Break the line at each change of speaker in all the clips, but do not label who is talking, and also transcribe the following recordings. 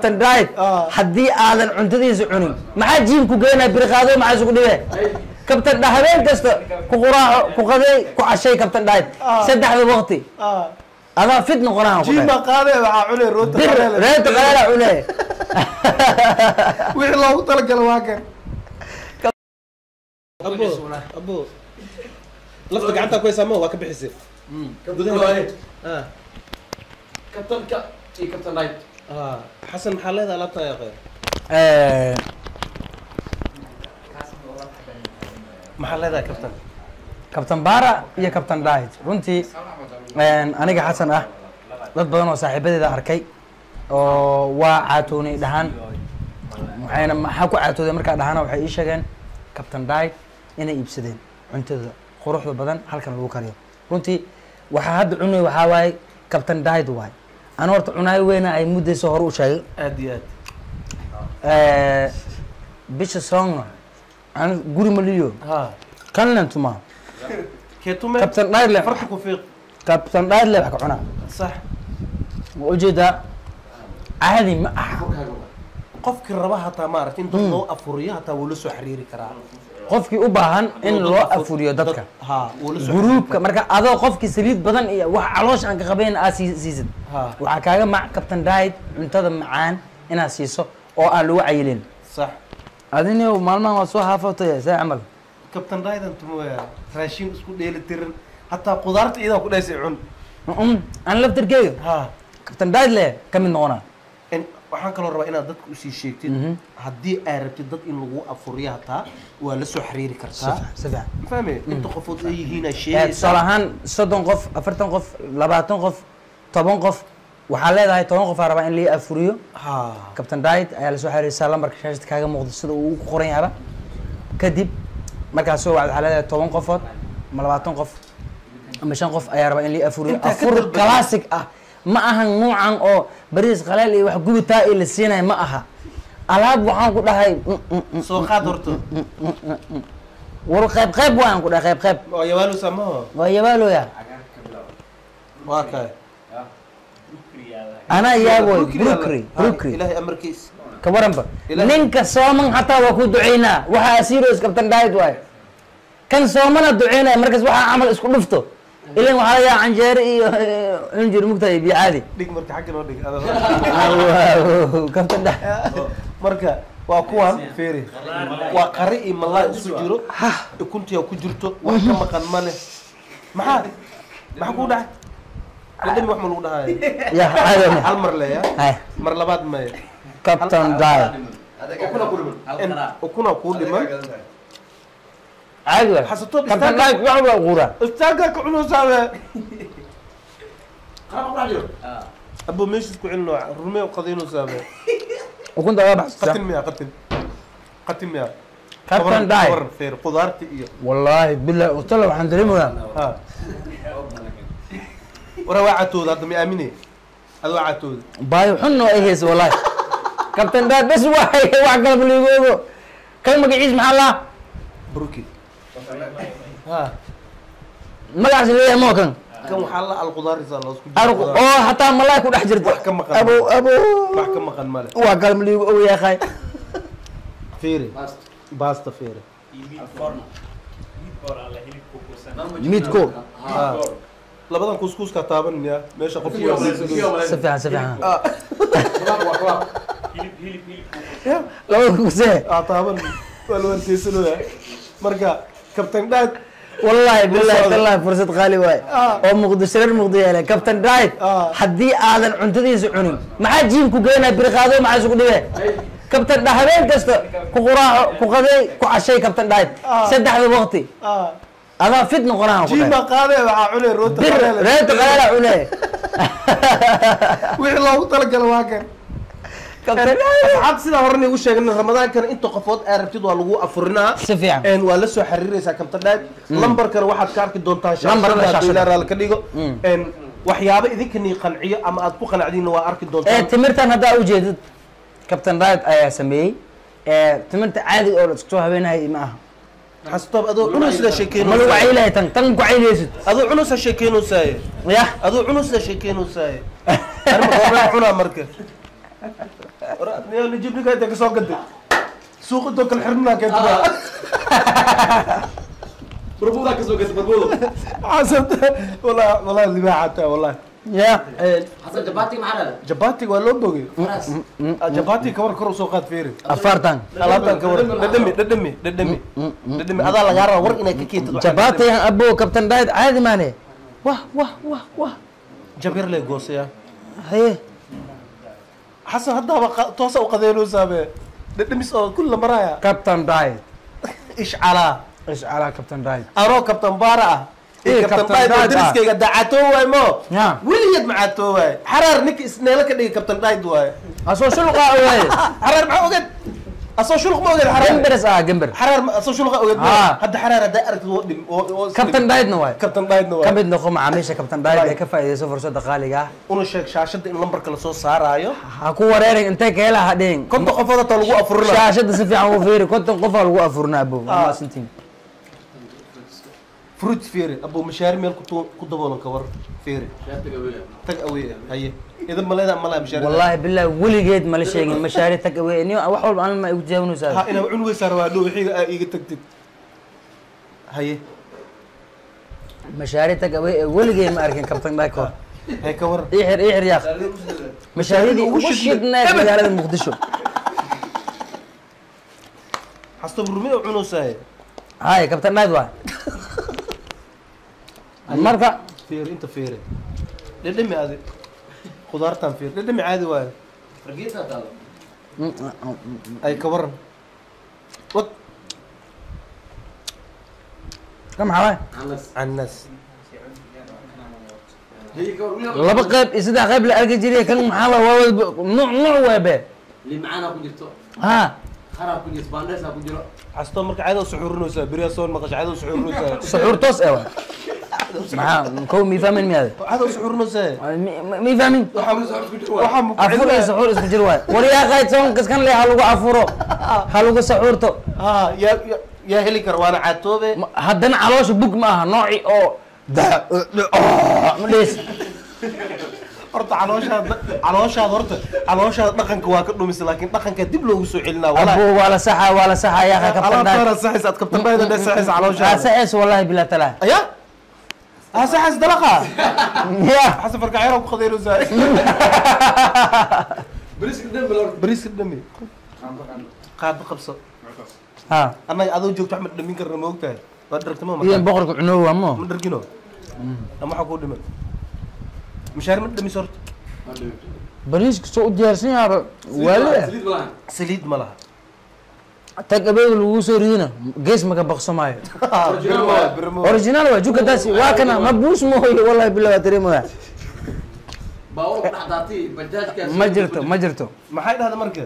كابتن دايت حدي آذن عنتدي سعنين ما حد جيم كوجينا برخاذه مع سوق دبي كابتن دهبين كست كقراء كقضي كعشي كابتن دايت سدح بوقتي أنا فتن قرآن
جيم قاضي مع علي روت
ريت قال علي
والله طلق الواقع ابو لفتك عنتها كويس ما هو كبي حسي
كابتن دايت كابتن كابتن دايت
حسن محل هذا لابتا يا اخي محل هذا كابتن
كابتن بارا يا كابتن دايت runtii aniga xasan ah dad badan oo saaxiibadeeda arkay oo waa caatoonay dhahan waxayna maxaa ku caatooday markaa dhahana waxay ii sheegeen كابتن دايت inay iibsadeen cuntada quruxda badan halkan lagu kariyo runtii waxa hadda cunay waxa waay كابتن دايت waay أنا ورت عناي وين أي مدة سهر وشيء
أديات
بيش سرنا أنا قولي مليو كان لنتما
كيتوما
كابتن دايت لا
فرحك وفيق
كابتن دايت لا بحكي عنها
صح
وجد عادي ما
قفك الرباحة تمارت انت لو أفوريها تولسو حريري كرا
qofkii u baahan in loo afuriyo dadka gruupka marka adoo qofkii saliid badan iyo wax caloosh aan ka qabayn aad siisid waxa kaaga mac Captain Diet cuntada macaan inaad siiso oo aan lagu cayilin
sax
adina maalmahan waa soo haafatay saa amal
Captain Diet antum raashin isku dheeli tirin hatta qudaarta iyada ku dhaysay cun
aan laftirkeeyo Captain Diet le kamid noqona
waxaan kaloo rabaa inaad dadku u sii sheegtid haddii ay rabtid dad in lagu afuriyo hataa waa la soo xiriiri kartaa
sifa
fahmay inta qofood ay yihiin ay sheegaysaa
salahan 30 qof 40 qof 20 qof 10 qof waxaa leedahay 10 qof rabaa in la afuriyo Captain Diet ayaa la soo xiriiraysaa lambarka shaashada kaaga muuqdo sida uu ku qoran yahay kadib markaas soo waxaa leedahay 10 qofood ma 20 qof ama 5 qof ayaa rabaa in la afuriyo afur classic ah ما أهان نوعاً أو بريس قليل وحقوبتها إلى السينة ما أها ألعاب وحان كده هاي
سو خاطرته
ورو خيب وحان كده خيب
ويبالو سموه
ويبالو يا
واكاي
أنا يا بوي بروكري
إلهي أمركيس
كبرنبا نينك صومن حتى وكو دعينا وحا أسيرو كابتن دايت واي كان صومنا دعينا مركز وحا عمل اسكو دفتو إلين وحالا يا عنجيري عنجير مكتئب عادي
ديك مركا حق نوديك
كابتن ده
مركا وأكوان فيري وقرئي مالله سجيرو كنت يا كجرتو وكما كان ماله ما حكوا ده لدم محمل وده هاي
يا هذا
المر لا يا مر لبعض ما
كابتن داي
وكنا كل ما
عادي
حسيتوا
كابتن داي يعمل غورة
استاجك عنو سامع أبو ميش كعنو رمي وقضينو سامع
وكنت أبغى
قتل مياه
كابتن داي
خير قدرتي
والله بالله قلت له عند ريمونا
وروعته هذا مأمني الوعته
باي حنو إيهس والله كابتن داي بس واحد قلب اللي يقوله كلمة يعيش مع الله
بروكي
ما قاعد ليه موكن
كم حلا القدار الله
حتى ملاك كل حجرت أبو
محكمة قن ماله
وقال لي يا أخي
فيري باستا فيري
ميتكو
لبدن كوسكوس كتابن يا ماشي قفيه
سفيان لو كوسه
طابن ولو انتيسلو يا مرقا كابتن دايت
والله بالله فرصة غالي واي أو مقدسر المقدية كابتن دايت حدي آذن عنتدي سعنين ما حد جيم كوجينا برخاذه مع سوق دبي كابتن دهبين كست كقراء كقضي كعشي كابتن دايت سدح بوقتي أنا فتن قرآن
جيم قاضي مع علي روت
ريت قال علي
والله طلق الواقع أصحاب سيدا هرني وش إن رمضان كان أنتوا قفوت أربتدوا على الوقوع فرنا
سفيان
إن ولا سو حريري ساكن تدايت لمبر كان واحد كارك دون تاشا
لمبر
لا رال كديجو إن وحيابة إذا كني قنعية أما أتبو قنعدين وأرك دون
تاشا تمرتان هذا وجد كابتن دايت أيا سمي تمرت عادي أول تكتوها بين هاي معها
حسطب أدو عنوس لا شيكينو
ملو عيلة تنك عيلة يسد
أدو عنوس لا شيكينو ساي
يا
أدو عنوس لا شيكينو ساي أنا ما عنا مركز niyo nijibni ka ka soo gaday suuq inta kala xirnaa ka taa
بربودا كسو قد بربودا
حسن والله اللي باعته والله
ya
حسن جباتي معنا
جباتي ولا بوغي
خلاص
جباتي كور كور سوقات فيري
afartan
alaabtan ka war dhadhami adaa lagaa raba war inay ka keento
jabati yan abo kabtan daid caadi maane wah
jabir le goosaya
haye
xasan haddaaba toosa u qadeeno saabe dhadhamis oo kulla maraya
kabtan daid
ishcalaa
ish ala kabtan daid
anoo kabtan baara ah kabtan
Captain
daid oo
Died ah.
dariskayga dacatoo waay mo
ya
weligeed macatoo waay xaraar ninka isneelo ka dhigay kabtan daid waay
asoo shulqa way
xaraar maxaa ogeed asoo shulq ma ogeed xaraar
gamberes gamber
xaraar asoo shulqa ogeed hadda xaraar haddaa aragtid oo dhim
kabtan daidna way
kabtan daidna waay
kamid noqo macaamiisha kabtan daid ee ka faa'iideyso fursada qaaliga ah
una sheeg shaashada in lambarka la soo saaraayo
ha ku wareerin intee ka hela hadheen
konta qofood ta lagu afurina
shaashada si fiican u fiiri konton qof aa lagu afurnaa abo waa sintiin
fruit fairy abo mashaari meel ku daboolan ka war fairy tag away haye idan maleeda malaha mashaari
wallahi billahi weligeed mala sheegin mashaari tag away ni wax walba aan ma igu
ha
jaawnaysaa
ina cun weysaa rabaa dhow wixiga aa iiga tagtid haye
mashaari tag away weligeed ma arkin kabtan daiko
hay ka war
ixir yaaq mashaaridii ugu shidneed magaalada muqdisho
hasto burmi oo cunaysaa
hay kabtan daid waa marka
fairy inta fairy dhadhami adi khudaartan fairy dhadhami caadi waayo
رقيتها هذا
ay ka waran wad
kam xawaa
عنس
canas
هي كور
laba qayb iyo saddex qayb la arki jiray kan maxaa la waa nuuc waabe
اللي معانا كنجرتو
ha
خراب كنجرت باندرس كنجرو
hasto marka caado suxuurinaysaa beriya soo maqasho caado suxuurinaysaa
suxuur toos eh waa maxaa kow mi fahmin miyaade
caado suxuurinaysaa
mi fahmin
waxaa
afur iyo suxuur isku jir waay war yaa qayd soonkas kan le ha lagu afuro ha lagu saxuurto
yaa heli kara waana caatoobe
haddana caloosha bug ma aha nooci oo ma dhees
horta calooshaada dhaqanka waa ka dhumisay laakiin dhaqanka dib loogu soo celinaa
abo waa la saxa yaa kabtan daid
alaabtaana saxaysa ad kabtan daid hadday saxaysa calooshaada
saxees wallahi bilaa talaa
ayaa saxays dalaqa
ya
xasan farkacayra ku qadeynaysaa
بريس قدام بلور
bariiska dhami qaado qabso
ha
annaga adoo joogto axmed dhamin karna ma ogtahay waa dhartamo
iyo boqorka cunoowa mo
ma dhargino ama waxaa kuu dhiman mashaari ma dhamis horta
bariiska soo u diyaarsan yaaba waali
سليد بلان
saliid ma laha
tag abeega lagu soo ridina gees maka baqsamaayo
birmo
original waa jukadaasi waa kana ma buus mooyo wallahi billahi waa dareemaya
باور حضارتي بجاج كاس
ma jirto
maxay dhahda marka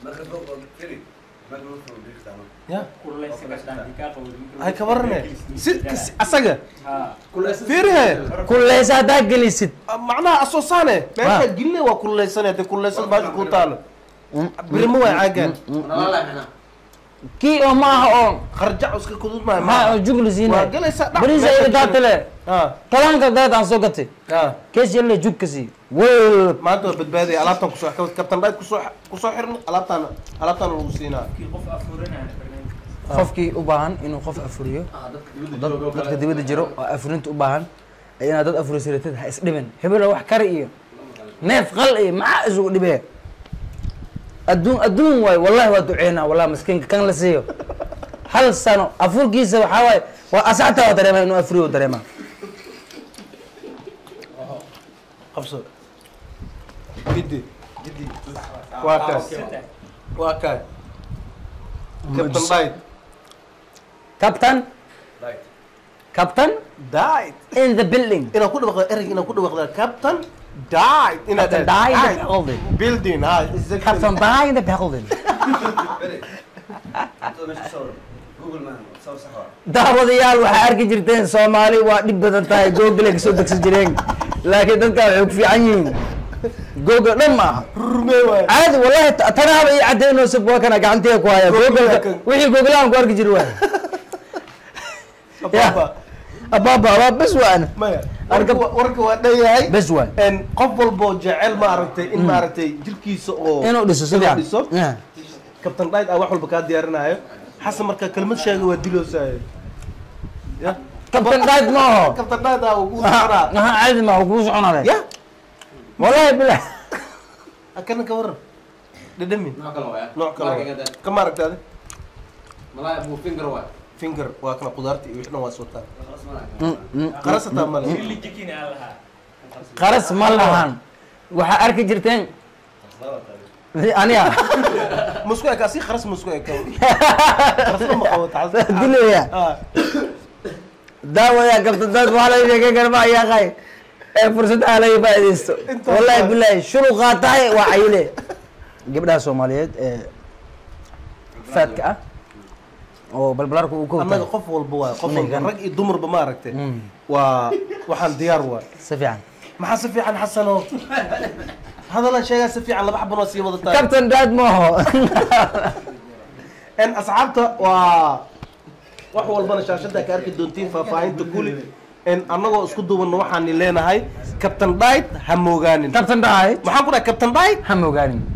ya ay ka warane si asaga
كل
fiirihe
kuleysa haddaa gelisid
macnaha asoosaane meesha geline waa kululaysane hadee kululaysan baasha kuu taalo birmo waa caagaan
لا لا احنا
kii oo ma aha oo
qarjac iska kudud
ma
maayo
oo jugli
waa
siina
galaysaa dhac
bariisa
meesha
ila daatale
ha
talaanka daad aan soo gatay
ha
kees yalle jug kasi weel
maanta waa badbaadaya alaabtan kusoo kabtan dhayd kusoo xirno alaabtaana lagu siinaa
qofkii u baahan inuu qof afuriyo dadka dibadda jiro oo afurinta u baahan inaad dad afurisatid ha isdhimin hebelo wax kari iyo neef qal iyo maxaa isugu dhibee adduun waay wallahi waa duceynaa wallahi maskiinka kan la siiyo hal sano afurkiisa waxaa waaye waa asacta waa dareema inuu afuriyo dareema
qabso gidi waa kaas kabtan dhayd
captain
died
in the building
inaan ku dhawaqda ereyga inaan ku dhawaqda captain died inaad
Captain died in the building.
building ha
captain die in the building daawadayaal waxaa arki jirteen soomaali waa dhib badan tahay google ay kasoo degsan jireen laakiin dadkaa waxay ku fiican yihiin google dhan ma aha
rume waay
caadi wallahi tanaaba iyo caddeynoosa waa kana gacanteeda ku haya google wixii google aan ku arki jiri waay
sababa
ababa bas waana
maya warka waa dhayahay
bas waa
qof walbo jecel maaragtay in maaragtay jirkiisa oo
inuu dhiso sidii
kabtan dhayd wax walba ka diyaarinayo xasan marka kelmad sheegay waa diloosaay ya
kabtan dhayd ma ho
kabtan dhayd uu socdaa
caadi ma uu soconaa
ya
wallahi billah
akana ka waran dhadhami
nooc kale
ka maaragtay
malaay buu
finger waa kana qudaarta iyo wixna waa sootaa qarasata male
qaras ma lahan waxa arki jirteen aniga
musku eka si qaras musku eka qaras ma qabo taas
dilaya daawaya kabtan dad wala iga garba ya qay fursad ala faa'iideysto wallahi billahi shuru qaatay waa ayile gabdhaha Soomaaliyeed faadka ah oo balbalarku uu ku
annaga qof walba waa qof rag iyo dumarba ma aragtay waa waxaan diyaar waa
si fiican
maxaa si fiican xasano هذا شيء سفيع على بحب نصي وضطر
كابتن داد ما هو
ان اصحابته wax walbana shaashada ka arki doontiin faahfaahinta kuli in anagoo isku duubano waxaan leenahay Captain Diet ha moogaanin
Captain Diet
maxaan ku dhahay Captain Diet
ha moogaanin